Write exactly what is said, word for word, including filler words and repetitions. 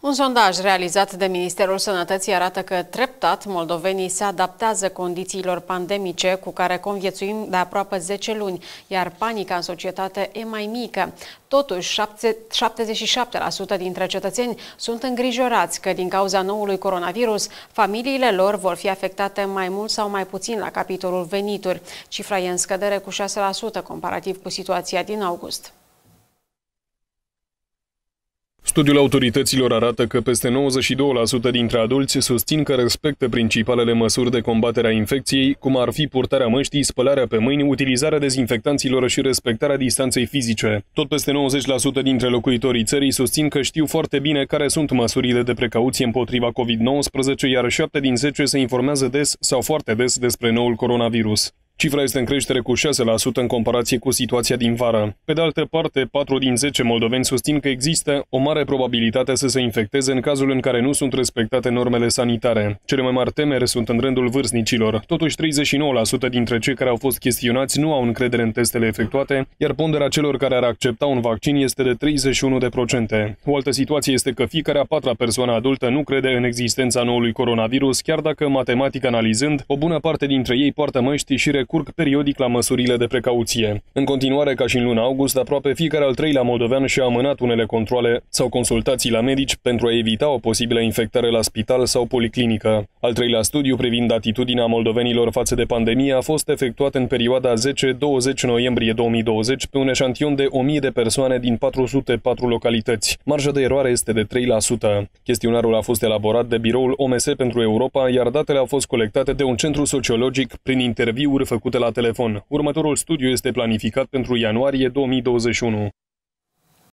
Un sondaj realizat de Ministerul Sănătății arată că treptat moldovenii se adaptează condițiilor pandemice cu care conviețuim de aproape zece luni, iar panica în societate e mai mică. Totuși, șaptezeci și șapte la sută dintre cetățeni sunt îngrijorați că din cauza noului coronavirus, familiile lor vor fi afectate mai mult sau mai puțin la capitolul venituri. Cifra e în scădere cu șase la sută comparativ cu situația din august. Studiul autorităților arată că peste nouăzeci și doi la sută dintre adulți susțin că respectă principalele măsuri de combatere a infecției, cum ar fi purtarea măștii, spălarea pe mâini, utilizarea dezinfectanților și respectarea distanței fizice. Tot peste nouăzeci la sută dintre locuitorii țării susțin că știu foarte bine care sunt măsurile de precauție împotriva COVID nouăsprezece, iar șapte din zece se informează des sau foarte des despre noul coronavirus. Cifra este în creștere cu șase la sută în comparație cu situația din vară. Pe de altă parte, patru din zece moldoveni susțin că există o mare probabilitate să se infecteze în cazul în care nu sunt respectate normele sanitare. Cele mai mari temeri sunt în rândul vârstnicilor. Totuși, treizeci și nouă la sută dintre cei care au fost chestionați nu au încredere în testele efectuate, iar ponderea celor care ar accepta un vaccin este de treizeci și unu la sută. O altă situație este că fiecare a patra persoană adultă nu crede în existența noului coronavirus, chiar dacă, matematic analizând, o bună parte dintre ei poartă măști și recurg periodic la măsurile de precauție. În continuare, ca și în luna august, aproape fiecare al treilea moldovean și-a amânat unele controale sau consultații la medici pentru a evita o posibilă infectare la spital sau policlinică. Al treilea studiu privind atitudinea moldovenilor față de pandemie a fost efectuat în perioada zece douăzeci noiembrie două mii douăzeci pe un eșantion de o mie de persoane din patru sute patru localități. Marja de eroare este de trei la sută. Chestionarul a fost elaborat de biroul O M S pentru Europa, iar datele au fost colectate de un centru sociologic prin interviuri făcute la telefon. Următorul studiu este planificat pentru ianuarie două mii douăzeci și unu.